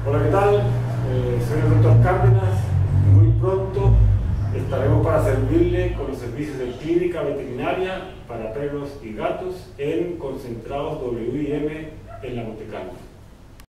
Hola, ¿qué tal? Soy el Dr. Cárdenas. Muy pronto estaremos para servirle con los servicios de clínica veterinaria para perros y gatos en concentrados WIM en la Monte Carlo.